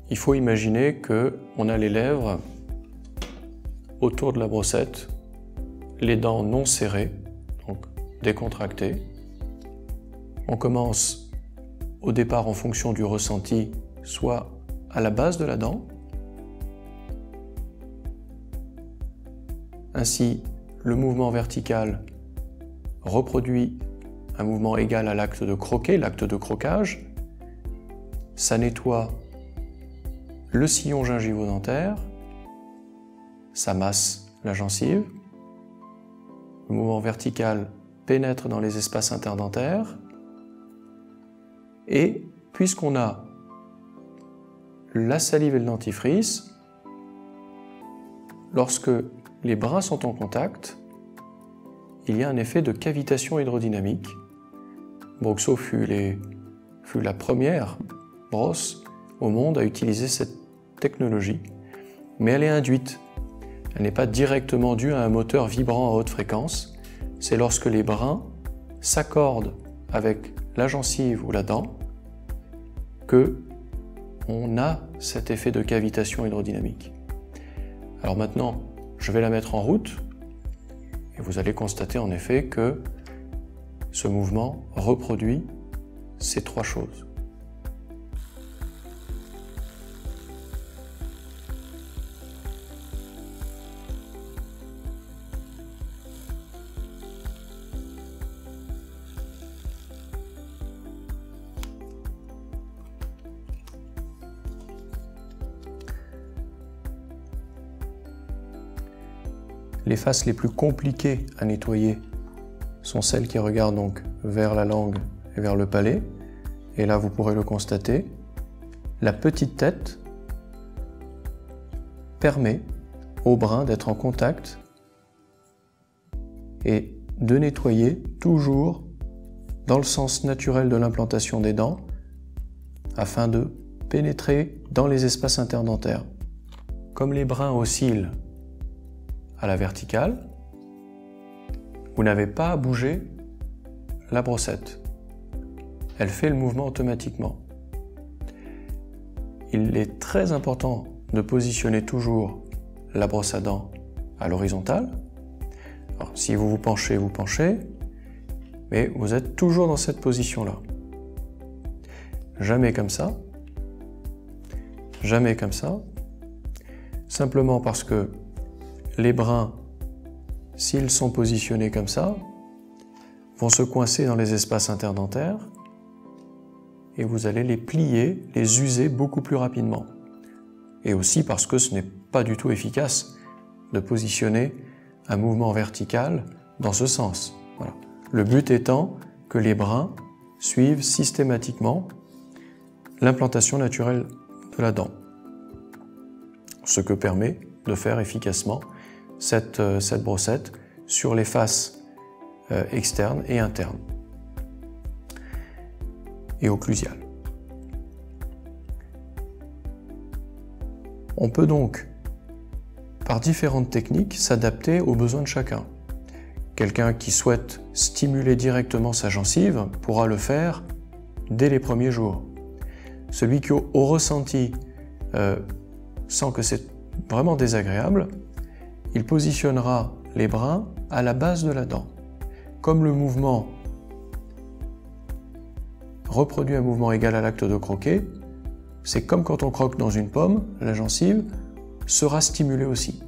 il faut imaginer qu'on a les lèvres autour de la brossette, les dents non serrées, donc décontractées. On commence au départ en fonction du ressenti, soit à la base de la dent. Ainsi, le mouvement vertical reproduit un mouvement égal à l'acte de croquer, l'acte de croquage. Ça nettoie le sillon gingivo-dentaire, ça masse la gencive. Le mouvement vertical pénètre dans les espaces interdentaires. Et puisqu'on a la salive et le dentifrice, lorsque les brins sont en contact, il y a un effet de cavitation hydrodynamique. Broxo fut la première brosse au monde à utiliser cette technologie, mais elle est induite. Elle n'est pas directement due à un moteur vibrant à haute fréquence, c'est lorsque les brins s'accordent avec la gencive ou la dent que on a cet effet de cavitation hydrodynamique. Alors maintenant, je vais la mettre en route et vous allez constater en effet que ce mouvement reproduit ces trois choses. Les faces les plus compliquées à nettoyer sont celles qui regardent donc vers la langue et vers le palais. Et là, vous pourrez le constater, la petite tête permet au brin d'être en contact et de nettoyer toujours dans le sens naturel de l'implantation des dents afin de pénétrer dans les espaces interdentaires. Comme les brins oscillent à la verticale, vous n'avez pas à bouger la brossette. Elle fait le mouvement automatiquement. Il est très important de positionner toujours la brosse à dents à l'horizontale. Alors, si vous vous penchez, mais vous êtes toujours dans cette position-là. Jamais comme ça. Jamais comme ça. Simplement parce que les brins, s'ils sont positionnés comme ça, vont se coincer dans les espaces interdentaires et vous allez les plier, les user beaucoup plus rapidement. Et aussi parce que ce n'est pas du tout efficace de positionner un mouvement vertical dans ce sens. Voilà. Le but étant que les brins suivent systématiquement l'implantation naturelle de la dent, ce que permet de faire efficacement cette brossette sur les faces externes et internes et occlusiales. On peut donc, par différentes techniques, s'adapter aux besoins de chacun. Quelqu'un qui souhaite stimuler directement sa gencive pourra le faire dès les premiers jours. Celui qui, au ressenti, sent que c'est vraiment désagréable, il positionnera les brins à la base de la dent. Comme le mouvement reproduit un mouvement égal à l'acte de croquer, c'est comme quand on croque dans une pomme, la gencive sera stimulée aussi.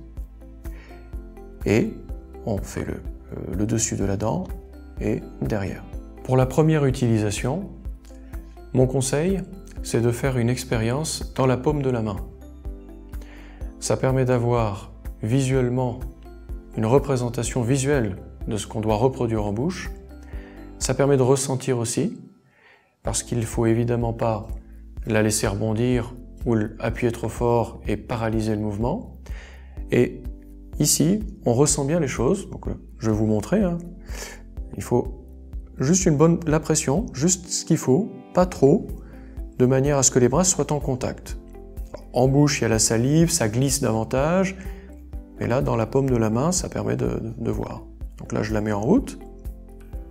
Et on fait le dessus de la dent et derrière. Pour la première utilisation, mon conseil, c'est de faire une expérience dans la paume de la main. Ça permet d'avoir visuellement une représentation visuelle de ce qu'on doit reproduire en bouche. Ça permet de ressentir aussi, parce qu'il ne faut évidemment pas la laisser rebondir ou appuyer trop fort et paralyser le mouvement. Et ici, on ressent bien les choses. Donc, je vais vous montrer. Il faut juste la pression, juste ce qu'il faut, pas trop, de manière à ce que les bras soient en contact. En bouche, il y a la salive, ça glisse davantage. Mais là, dans la paume de la main, ça permet de voir. Donc là, je la mets en route.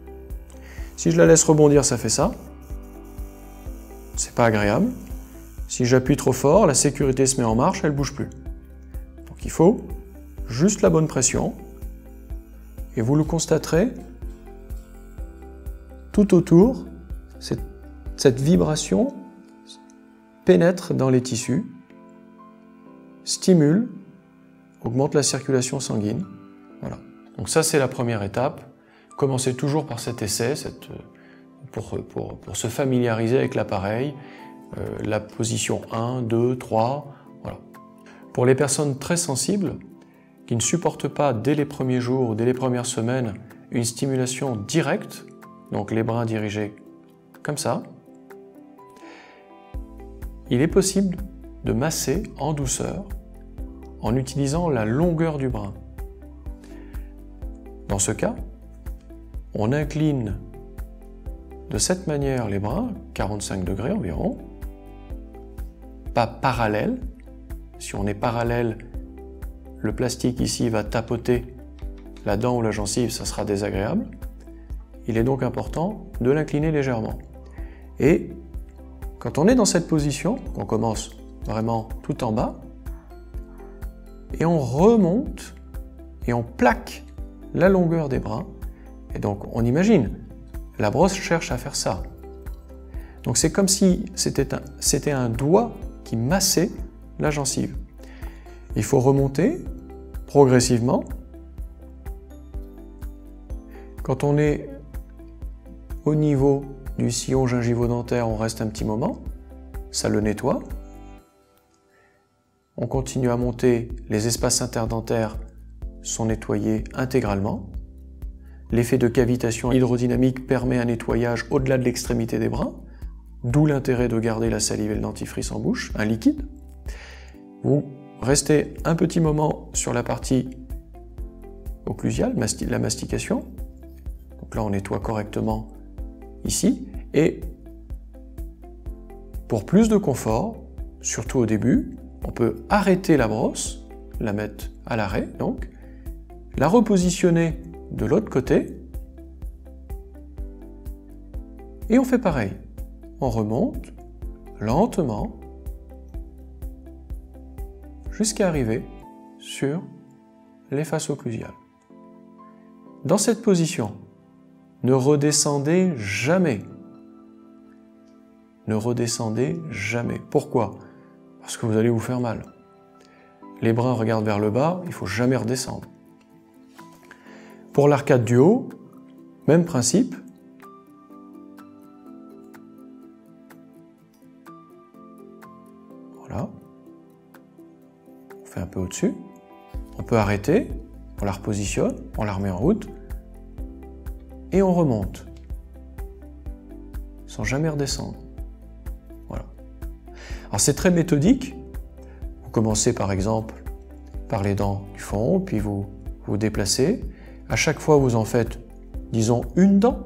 Si je la laisse rebondir, ça fait ça. C'est pas agréable. Si j'appuie trop fort, la sécurité se met en marche, elle ne bouge plus. Donc il faut juste la bonne pression. Et vous le constaterez, tout autour, cette vibration pénètre dans les tissus, stimule, augmente la circulation sanguine. Voilà. Donc ça, c'est la première étape. Commencez toujours par cet essai, pour se familiariser avec l'appareil, la position 1, 2, 3, voilà. Pour les personnes très sensibles, qui ne supportent pas dès les premiers jours ou dès les premières semaines une stimulation directe, donc les bras dirigés comme ça, il est possible de masser en douceur en utilisant la longueur du bras. Dans ce cas, on incline de cette manière les bras, 45 degrés environ, pas parallèle. Si on est parallèle, le plastique ici va tapoter la dent ou la gencive, ça sera désagréable. Il est donc important de l'incliner légèrement. Et quand on est dans cette position, on commence vraiment tout en bas, et on remonte et on plaque la longueur des bras. Et donc on imagine, la brosse cherche à faire ça. Donc c'est comme si c'était un doigt qui massait la gencive. Il faut remonter progressivement. Quand on est au niveau du sillon gingivo-dentaire, on reste un petit moment, ça le nettoie. On continue à monter, les espaces interdentaires sont nettoyés intégralement. L'effet de cavitation hydrodynamique permet un nettoyage au-delà de l'extrémité des bras, d'où l'intérêt de garder la salive et le dentifrice en bouche, un liquide. Vous restez un petit moment sur la partie occlusiale, la mastication. Donc là, on nettoie correctement ici. Et pour plus de confort, surtout au début, on peut arrêter la brosse, la mettre à l'arrêt, donc, la repositionner de l'autre côté, et on fait pareil. On remonte lentement jusqu'à arriver sur les faces occlusiales. Dans cette position, ne redescendez jamais. Ne redescendez jamais. Pourquoi ? Parce que vous allez vous faire mal. Les bras regardent vers le bas, il ne faut jamais redescendre. Pour l'arcade du haut, même principe. Voilà. On fait un peu au-dessus. On peut arrêter, on la repositionne, on la remet en route. Et on remonte. Sans jamais redescendre. Voilà. Alors c'est très méthodique. Vous commencez par exemple par les dents du fond, puis vous vous déplacez. À chaque fois, vous en faites, disons, une dent.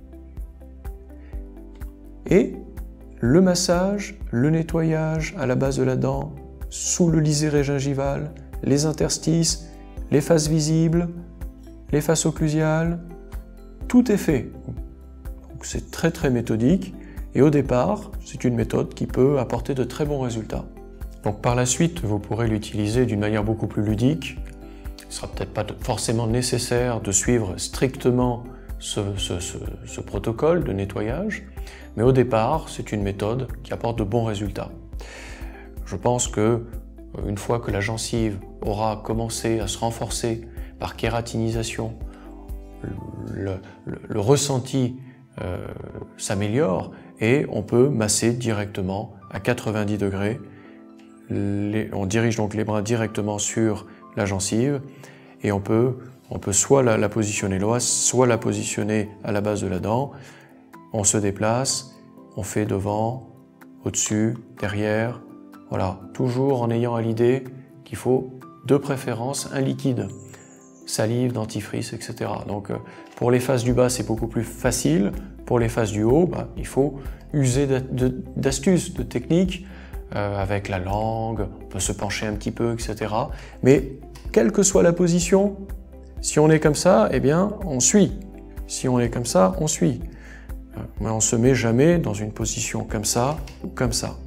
Et le massage, le nettoyage à la base de la dent, sous le liseré gingival, les interstices, les faces visibles, les faces occlusiales, tout est fait. Donc c'est très très méthodique. Et au départ, c'est une méthode qui peut apporter de très bons résultats. Donc par la suite, vous pourrez l'utiliser d'une manière beaucoup plus ludique. Il ne sera peut-être pas forcément nécessaire de suivre strictement ce protocole de nettoyage, mais au départ, c'est une méthode qui apporte de bons résultats. Je pense que une fois que la gencive aura commencé à se renforcer par kératinisation, le ressenti s'améliore et on peut masser directement à 90 degrés. On dirige donc les bras directement sur la gencive et on peut soit la positionner là, soit la positionner à la base de la dent. On se déplace, on fait devant, au-dessus, derrière, voilà, toujours en ayant à l'idée qu'il faut de préférence un liquide, salive, dentifrice, etc. Donc pour les faces du bas, c'est beaucoup plus facile. Pour les faces du haut, il faut user d'astuces, de techniques, avec la langue, on peut se pencher un petit peu, etc. Mais quelle que soit la position, si on est comme ça, eh bien, on suit. Si on est comme ça, on suit. Mais on ne se met jamais dans une position comme ça ou comme ça.